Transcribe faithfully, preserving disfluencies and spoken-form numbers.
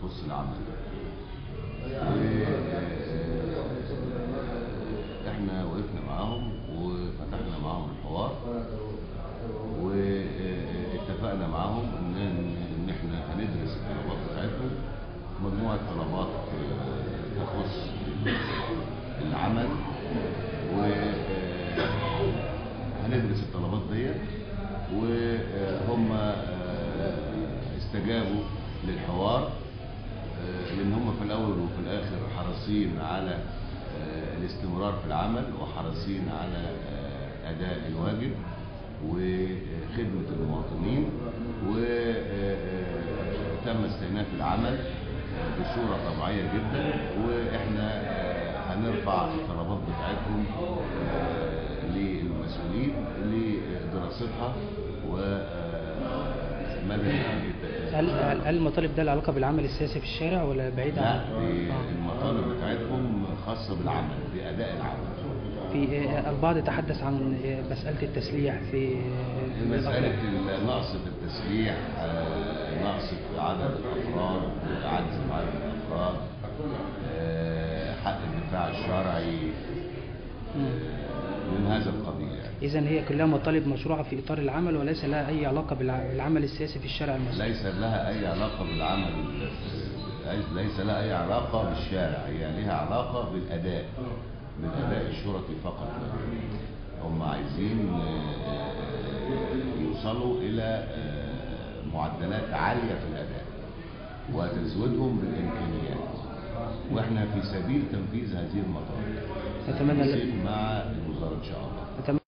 تخص العمل. احنا وقفنا معاهم وفتحنا معاهم الحوار، واتفقنا معاهم ان ان احنا هندرس الطلبات بتاعتهم، مجموعه طلبات تخص العمل، وهندرس الطلبات ديت، وهم استجابوا للحوار، لان هم في الاول وفي الاخر حريصين على الاستمرار في العمل، وحريصين على اداء الواجب وخدمه المواطنين، وتم استئناف العمل بصوره طبيعيه جدا. واحنا هنرفع الطلبات بتاعتهم للمسؤولين لدراستها ومدى هل هل المطالب ده المطالب بالعمل السياسي في الشارع ولا بعيد عن؟ لا، المطالب بتاعتهم خاصه بالعمل، باداء العمل. في البعض تحدث عن مساله التسليح، في مساله نقص في التسليح، نقص في عدد الافراد، عجز في عدد الافراد، حق الدفاع الشرعي، من هذا القبيل يعني. إذن هي كلها مطالب مشروعة في إطار العمل وليس لها أي علاقة بالعمل السياسي في الشارع المصري. ليس لها أي علاقة بالعمل، ليس لها أي علاقة بالشارع، هي لها علاقة بالأداء، بالأداء الشرطي فقط. هم عايزين يوصلوا إلى معدلات عالية في الأداء وتزويدهم بالإمكانيات، واحنا في سبيل تنفيذ هذه المطالب. نتمنى مع الوزارة إن شاء الله.